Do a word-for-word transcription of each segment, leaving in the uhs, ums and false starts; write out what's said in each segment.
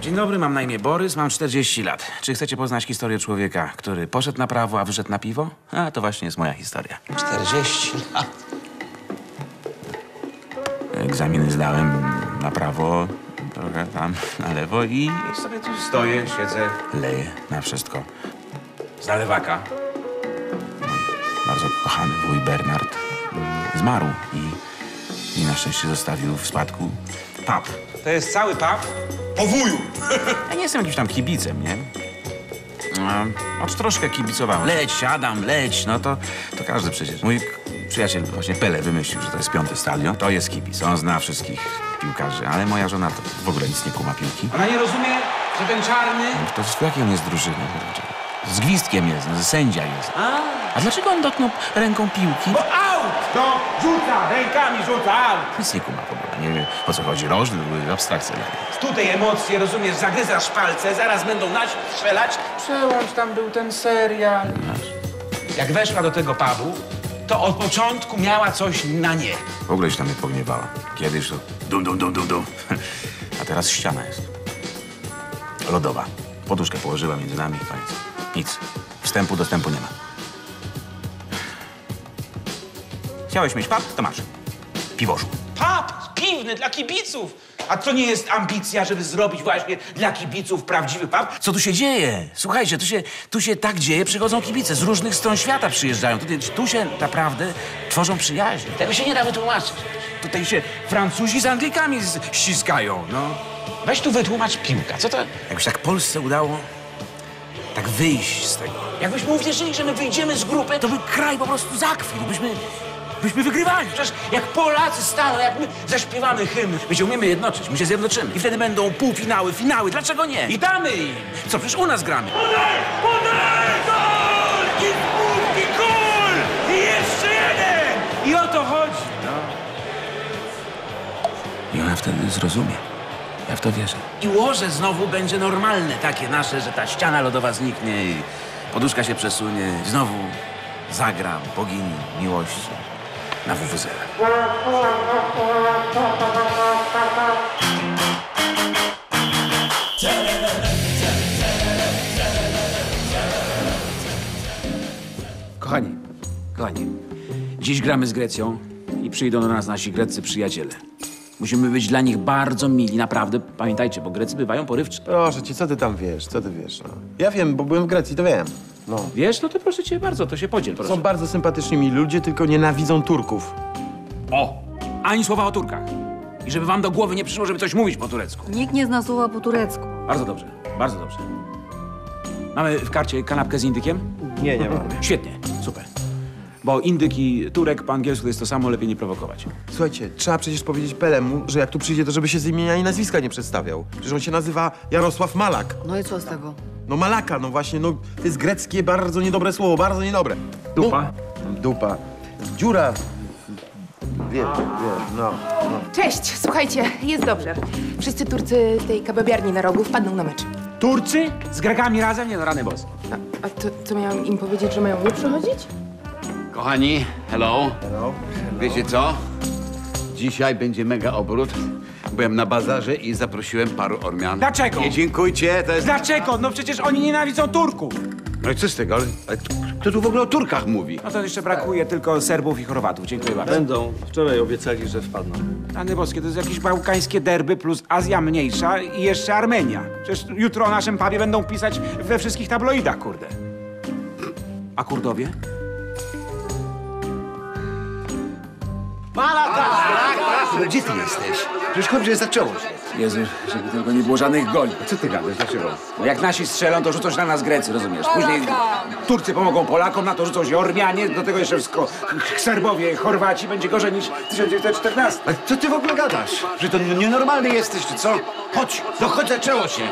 Dzień dobry, mam na imię Borys, mam czterdzieści lat. Czy chcecie poznać historię człowieka, który poszedł na prawo, a wyszedł na piwo? A, to właśnie jest moja historia. czterdzieści lat. Egzaminy zdałem na prawo, trochę tam na lewo i sobie tu stoję, siedzę, leję na wszystko. Z nalewaka. Mój bardzo kochany wuj Bernard zmarł i, i na szczęście zostawił w spadku pub. To jest cały pub po wuju. Ja nie jestem jakimś tam kibicem, nie? No, choć troszkę kibicowałem. Leć, siadam, leć, no to, to każdy przecież. Mój przyjaciel właśnie Pele wymyślił, że to jest piąty stadion. To jest kibic, on zna wszystkich piłkarzy, ale moja żona to w ogóle nic nie kuma piłki. Ona nie rozumie, że ten czarny... To z jakiej on jest drużyny? Z gwizdkiem jest, no, sędzia jest. A, A dlaczego on dotknął ręką piłki? bo out! No, rzuca, rękami rzuca, out! Nic nie kuma w ogóle, nie wiem o co chodzi. Rożny, abstrakcja. Tutaj emocje, rozumiesz, zagryzasz palce, zaraz będą nać strzelać. Przełącz, tam był ten serial. Jak weszła do tego pubu, to od początku miała coś na nie. W ogóle się na mnie pogniewała. Kiedyś to dum, dum, dum, dum, dum. A teraz ściana jest. Lodowa. Poduszkę położyła między nami i koniec. Nic. Wstępu, dostępu nie ma. Chciałeś mieć pub? To masz. Piwożu. Pub piwny dla kibiców. A to nie jest ambicja, żeby zrobić właśnie dla kibiców prawdziwy pub? Co tu się dzieje? Słuchajcie, tu się, tu się tak dzieje, przychodzą kibice. Z różnych stron świata przyjeżdżają. Tutaj, tu się naprawdę tworzą przyjaźnie. Tego się nie da wytłumaczyć. Tutaj się Francuzi z Anglikami z- ściskają, no. Weź tu wytłumacz piłka. Co to? Jakbyś tak Polsce udało tak wyjść z tego, Jakbyśmy uwierzyli, że my wyjdziemy z grupy, to by kraj po prostu zakwitł, byśmy, byśmy wygrywali. przecież jak Polacy staną, jak my zaśpiewamy hymn, My się umiemy jednoczyć, my się zjednoczymy. I wtedy będą półfinały, finały, dlaczego nie? i damy im. Co, przecież u nas gramy. Podaj! Podaj! Gol! I drugi gol! I jeszcze jeden! I o to chodzi. I ona wtedy zrozumie. Ja w to wierzę. I łoże znowu będzie normalne, takie nasze, że ta ściana lodowa zniknie i poduszka się przesunie. I znowu zagram bogini miłości na W W Z. Kochani, kochani, dziś gramy z Grecją i przyjdą do nas nasi greccy przyjaciele. Musimy być dla nich bardzo mili, naprawdę. Pamiętajcie, bo Grecy bywają porywczy. Proszę cię, co ty tam wiesz, co ty wiesz, no. Ja wiem, bo byłem w Grecji, to wiem. No. Wiesz, no to proszę cię bardzo, to się podziel, proszę. Są bardzo sympatycznymi ludzie, tylko nienawidzą Turków. O! Ani słowa o Turkach. I żeby wam do głowy nie przyszło, żeby coś mówić po turecku. Nikt nie zna słowa po turecku. Bardzo dobrze, bardzo dobrze. Mamy w karcie kanapkę z indykiem? Nie, nie ma. Świetnie, super. Bo indyk i Turek po angielsku to jest to samo, lepiej nie prowokować. Słuchajcie, trzeba przecież powiedzieć Pelemu, że jak tu przyjdzie, to żeby się z imienia i nazwiska nie przedstawiał. Przecież on się nazywa Jarosław Malak. No i co z tego? No Malaka, no właśnie, no to jest greckie bardzo niedobre słowo, bardzo niedobre. Dupa. No, dupa. Dziura. Wie, wie, no, no. Cześć, słuchajcie, jest dobrze. Wszyscy Turcy tej kababiarni na rogu wpadną na mecz. Turcy? Z Grekami razem? Nie no, rany bos. A, a to, co miałam im powiedzieć, że mają nie przychodzić? Kochani, hello. Hello. Wiecie co? Dzisiaj będzie mega obrót. Byłem na bazarze i zaprosiłem paru Ormian. Dlaczego? Nie dziękujcie, to jest... Dlaczego? No przecież oni nienawidzą Turków. No i co z tego? Ale, ale kto, kto tu w ogóle o Turkach mówi? No to jeszcze brakuje tylko Serbów i Chorwatów. Dziękuję bardzo. Będą. Wczoraj obiecali, że wpadną. Rany boskie, to jest jakieś bałkańskie derby plus Azja Mniejsza i jeszcze Armenia. Przecież jutro o naszym pubie będą pisać we wszystkich tabloidach, kurde. A Kurdowie? No gdzie ty jesteś? Przecież chłop, że zaczęło się. Jezu, żeby tylko nie było żadnych goli. Co ty gadasz? Dlaczego? No jak nasi strzelą, to rzucą się na nas Grecy, rozumiesz? Później Turcy pomogą Polakom, na to rzucą się Ormianie, do tego jeszcze wszystko Serbowie, Chorwaci, będzie gorzej niż tysiąc dziewięćset czternasty. Ale co ty w ogóle gadasz? Że to nienormalny jesteś, czy co? Chodź, no chodź, zaczęło się.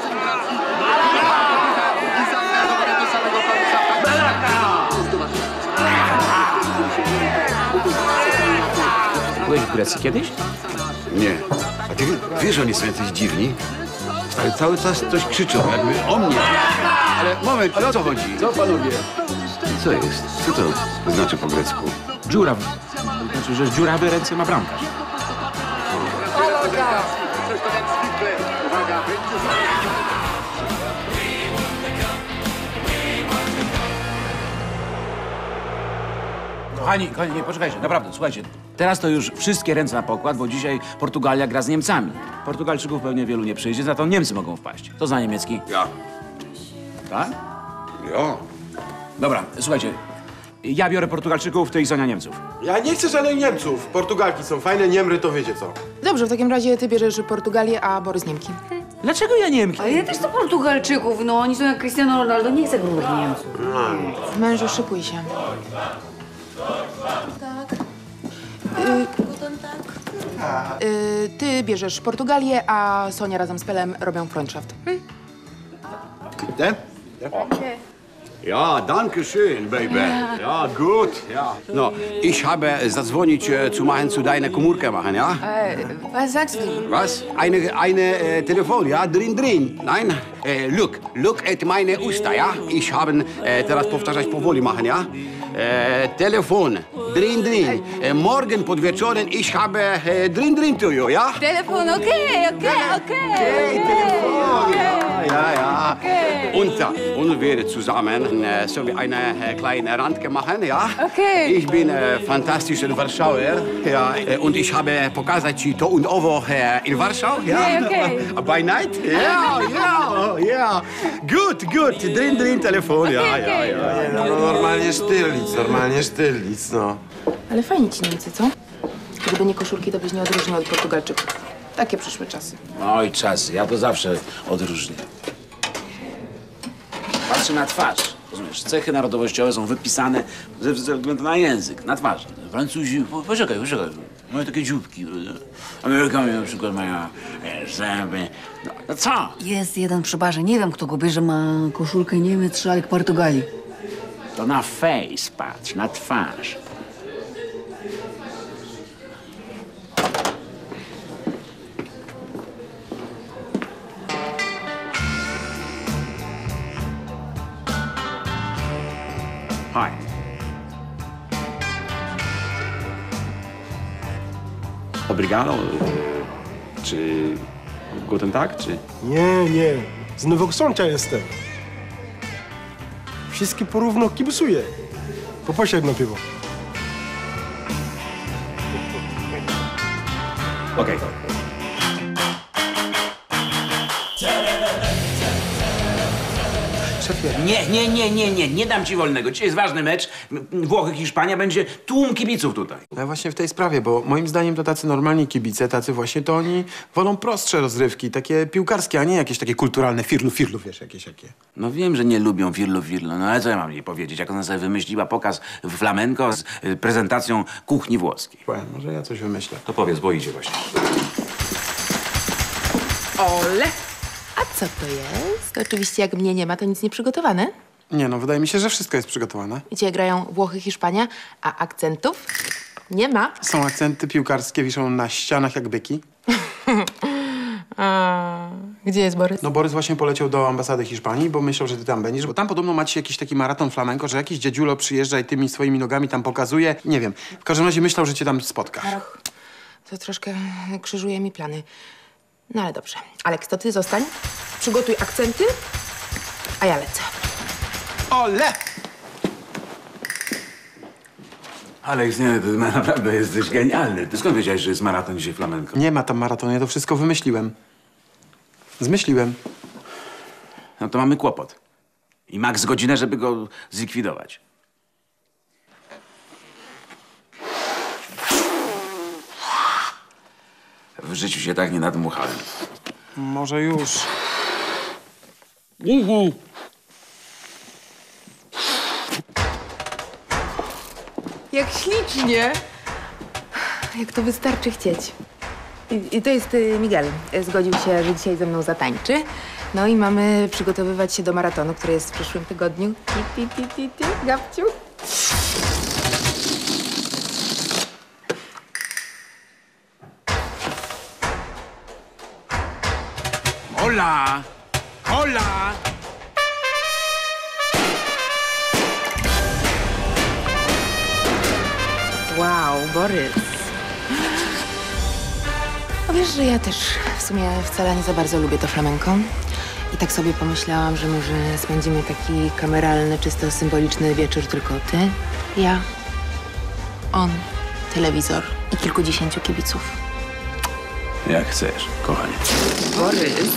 Byłeś w Grecji kiedyś? Nie. A ty wiesz, że oni są jacyś dziwni? Ale cały czas coś krzyczą, jakby o mnie. Ale moment, ale o co chodzi? Co panowie? Co jest? Co to znaczy po grecku? Dziura. Znaczy, że dziurawe ręce ma bramkarz. Uwaga! Kochani, kochani, nie, poczekajcie, naprawdę, słuchajcie. Teraz to już wszystkie ręce na pokład, bo dzisiaj Portugalia gra z Niemcami. Portugalczyków pewnie wielu nie przyjdzie, za to Niemcy mogą wpaść. Kto zna niemiecki? Ja. Tak? Ja. Dobra, słuchajcie. Ja biorę Portugalczyków, ty i Sonia Niemców. Ja nie chcę żadnych Niemców. Portugalki są fajne, Niemry to wiecie co. Dobrze, w takim razie ty bierzesz Portugalię, a Borys Niemki. Dlaczego ja Niemki? A ja też to Portugalczyków, no oni są jak Cristiano Ronaldo, nie chcę grubych Niemców. Mężu, szykuj się. Tak. Y, y, ty bierzesz Portugalię, a Sonia razem z Pelem robią Freundschaft. Hm? Bitte? Ja, danke schön, Baby. Ja, gut. Ja. No, ich habe zadzwonić äh, zu machen, zu deiner Komórkę machen, ja? E, was sagst du? Was? Eine, eine äh, Telefon, ja? Drin, drin. Nein? Äh, look, look at meine Usta, ja? Ich habe, äh, teraz powtarzać powoli machen, ja? Äh, Telefon, drin, drin. Äh, morgen pod wieczorem ich habe äh, drin, drin to you, ja? Telefon, okej, okej, okej. Telefon, ja, ja, ja. Und, da, und wir zusammen äh, so wie eine äh, kleine Randke machen, ja? Okay. Ich bin äh, fantastischer Warschauer, ja, äh, und ich habe pokazać ci to und owo äh, in Warschau, ja? Okay, okay. By night? Ja, ja, ja. Gut, gut, drin, drin, Telefon, ja, ja, ja. Nie, no, no normalnie sztylnic, normalnie sztylnic, no. Ale fajnie ci Niemcy, co? Gdyby nie koszulki, to byś nie odróżnił od Portugalczyków. Takie przyszły czasy. Oj, czasy, ja to zawsze odróżnię. Patrzę na twarz, rozumiesz? Cechy narodowościowe są wypisane ze względu na język, na twarz. Francuzi, po, poczekaj, poczekaj, mają takie dzióbki, prawda? Amerykanie na przykład mają e, zęby. No, no co? Jest jeden przy barze, nie wiem kto go bierze, ma koszulkę Niemiec, szalik Portugalii. To na face patrz, na twarz. Hi. Obrigado? Czy guten Tag, czy... Nie, nie. Z Nowosącza jestem. Wszystkie porówno kibicuję. Poproszę jedno piwo. Okej. Szefie, Nie, nie, nie, nie, nie, nie dam ci wolnego. Dzisiaj jest ważny mecz. Włochy, Hiszpania, będzie tłum kibiców tutaj. Ja właśnie w tej sprawie, bo moim zdaniem to tacy normalni kibice, tacy właśnie, to oni wolą prostsze rozrywki, takie piłkarskie, a nie jakieś takie kulturalne firlu, firlu, wiesz, jakieś jakie. No wiem, że nie lubią firlu, firlu, no ale co ja mam jej powiedzieć? Jak ona sobie wymyśliła pokaz w flamenco z y, prezentacją kuchni włoskiej. Słuchaj, może ja coś wymyślę. To powiedz, bo idzie właśnie. Ole! A co to jest? To oczywiście jak mnie nie ma, to nic nie przygotowane. Nie no, wydaje mi się, że wszystko jest przygotowane. Dzisiaj grają Włochy, Hiszpania, a akcentów nie ma. Są akcenty piłkarskie, wiszą na ścianach jak byki. A, gdzie jest Borys? No Borys właśnie poleciał do ambasady Hiszpanii, bo myślał, że ty tam będziesz, bo tam podobno macie jakiś taki maraton flamenko, że jakiś dziedziulo przyjeżdża i tymi swoimi nogami tam pokazuje. Nie wiem. W każdym razie myślał, że cię tam spotka. To troszkę krzyżuje mi plany. No ale dobrze. Aleks, to ty zostań. Przygotuj akcenty, a ja lecę. Ole! Aleks, nie, ty naprawdę jesteś genialny. Ty skąd wiedziałeś, że jest maraton dzisiaj flamenko? Nie ma tam maratonu, ja to wszystko wymyśliłem. Zmyśliłem. No to mamy kłopot. I max godzinę, żeby go zlikwidować. W życiu się tak nie nadmuchałem. Może już. Jak ślicznie! Jak to wystarczy chcieć. I, i to jest y, Miguel. Zgodził się, że dzisiaj ze mną zatańczy. No i mamy przygotowywać się do maratonu, który jest w przyszłym tygodniu. Ti, ti, ti, ti, ti. Gabciu. Hola! Hola! Wow, Borys. No wiesz, że ja też w sumie wcale nie za bardzo lubię to flamenko. I tak sobie pomyślałam, że może spędzimy taki kameralny, czysto symboliczny wieczór tylko ty, ja, on, telewizor i kilkudziesięciu kibiców. Jak chcesz, kochanie. Borys.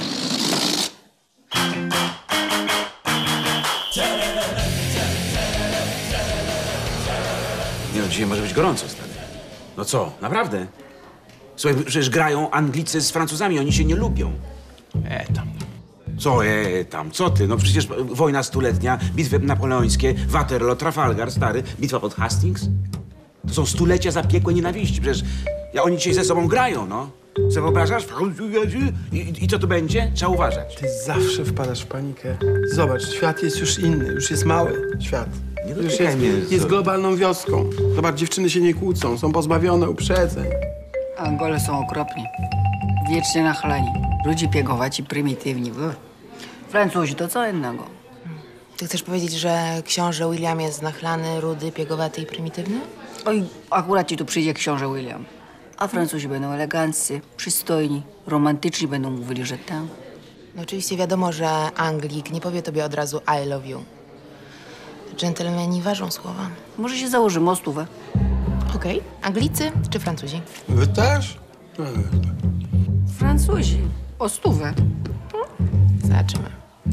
Nie no, dzisiaj może być gorąco, stary. No co, naprawdę? Słuchaj, przecież grają Anglicy z Francuzami, oni się nie lubią. E tam. Co e tam, co ty? No przecież wojna stuletnia, bitwy napoleońskie, Waterloo, Trafalgar, stary, bitwa pod Hastings. To są stulecia zapiekłej nienawiści. Przecież ja, oni dzisiaj ze sobą grają, no. Co wyobrażasz? I, I co tu będzie? Trzeba uważać. Ty zawsze wpadasz w panikę. Zobacz, świat jest już inny, już jest mały świat. Nie Już dotykaj jest, mnie. jest globalną wioską. Zobacz, dziewczyny się nie kłócą, są pozbawione uprzedzeń. Angole są okropni. Wiecznie nachlani. Ludzie piegowaci, prymitywni. Uch. Francuzi to co innego. Ty chcesz powiedzieć, że książę William jest nachlany, rudy, piegowaty i prymitywny? Oj, akurat ci tu przyjdzie książę William. A Francuzi będą eleganccy, przystojni, romantyczni, będą mówili, że tam. No oczywiście wiadomo, że Anglik nie powie tobie od razu I love you. Dżentelmeni ważą słowa. Może się założy mostówę. Okej. Anglicy czy Francuzi? Wy też? Francuzi. O stówę. Zobaczymy.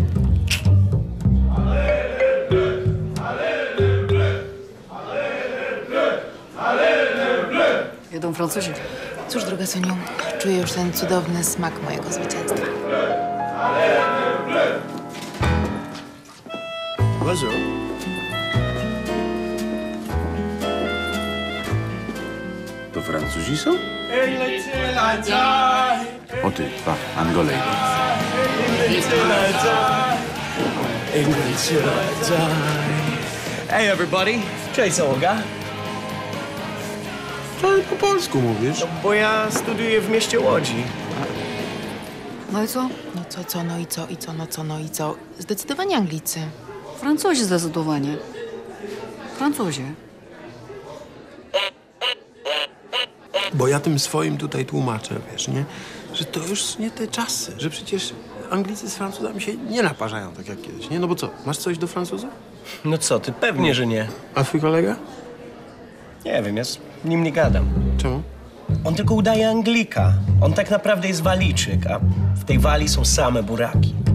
Jedą Francuzi. Cóż, droga Soniu, czuję już ten cudowny smak mojego zwycięstwa. Bonjour. To Francuzi są? O ty, pa, Angolej. Hey everybody, cześć Olga. To po polsku mówisz? Bo ja studiuję w mieście Łodzi. No i co? No co, co, no i co, i co, no co, no i co? Zdecydowanie Anglicy. Francuzi zdecydowanie. Francuzi. Bo ja tym swoim tutaj tłumaczę, wiesz, nie? Że to już nie te czasy, że przecież Anglicy z Francuzami się nie naparzają tak jak kiedyś, nie? No bo co, masz coś do Francuzów? No co ty, pewnie, że nie. A twój kolega? Nie wiem, ja z nim nie gadam. Czemu? On tylko udaje Anglika. On tak naprawdę jest Walijczyk, a w tej Walii są same buraki.